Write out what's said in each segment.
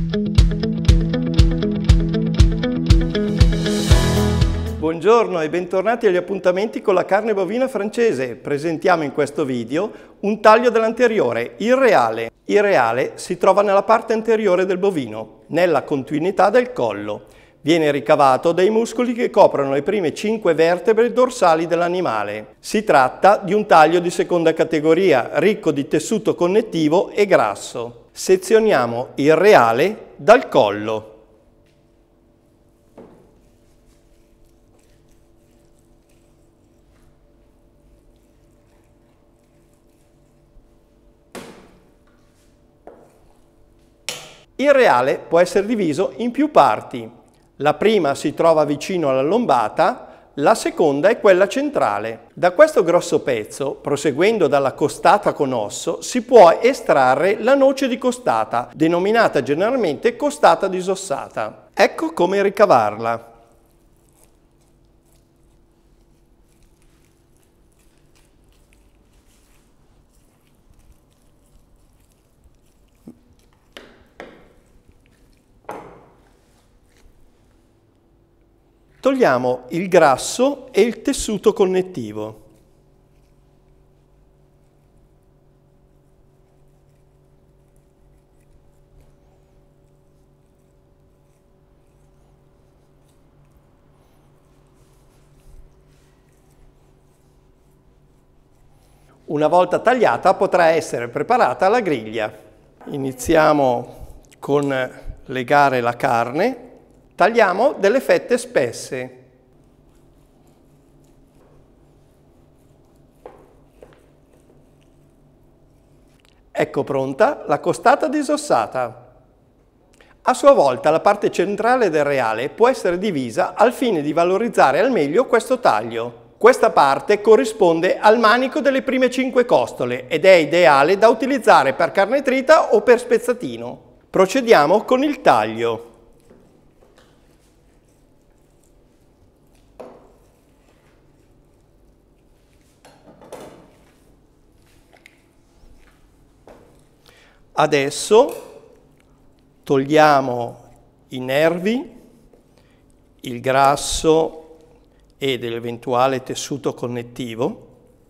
Buongiorno e bentornati agli appuntamenti con la carne bovina francese. Presentiamo in questo video un taglio dell'anteriore, il reale. Il reale si trova nella parte anteriore del bovino, nella continuità del collo. Viene ricavato dai muscoli che coprono le prime 5 vertebre dorsali dell'animale. Si tratta di un taglio di seconda categoria, ricco di tessuto connettivo e grasso. Sezioniamo il reale dal collo. Il reale può essere diviso in più parti. La prima si trova vicino alla lombata, la seconda è quella centrale. Da questo grosso pezzo, proseguendo dalla costata con osso, si può estrarre la noce di costata, denominata generalmente costata disossata. Ecco come ricavarla. Togliamo il grasso e il tessuto connettivo. Una volta tagliata potrà essere preparata la griglia. Iniziamo con legare la carne. Tagliamo delle fette spesse. Ecco pronta la costata disossata. A sua volta la parte centrale del reale può essere divisa al fine di valorizzare al meglio questo taglio. Questa parte corrisponde al manico delle prime 5 costole ed è ideale da utilizzare per carne trita o per spezzatino. Procediamo con il taglio. Adesso togliamo i nervi, il grasso e dell'eventuale tessuto connettivo.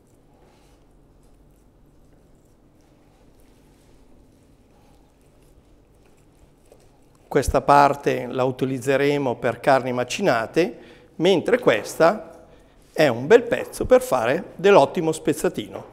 Questa parte la utilizzeremo per carni macinate, mentre questa è un bel pezzo per fare dell'ottimo spezzatino.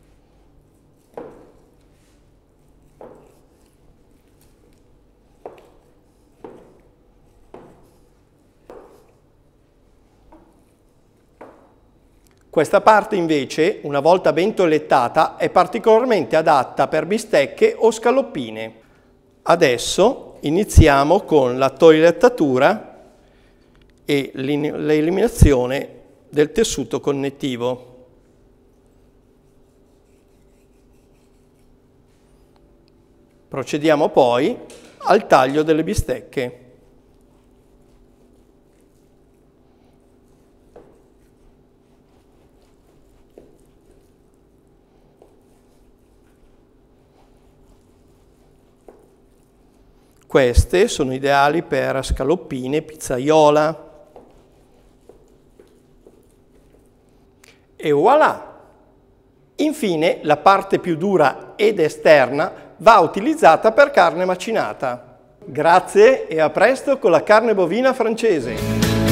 Questa parte invece, una volta ben toilettata, è particolarmente adatta per bistecche o scaloppine. Adesso iniziamo con la toilettatura e l'eliminazione del tessuto connettivo. Procediamo poi al taglio delle bistecche. Queste sono ideali per scaloppine, pizzaiola. E voilà! Infine, la parte più dura ed esterna va utilizzata per carne macinata. Grazie e a presto con la carne bovina francese!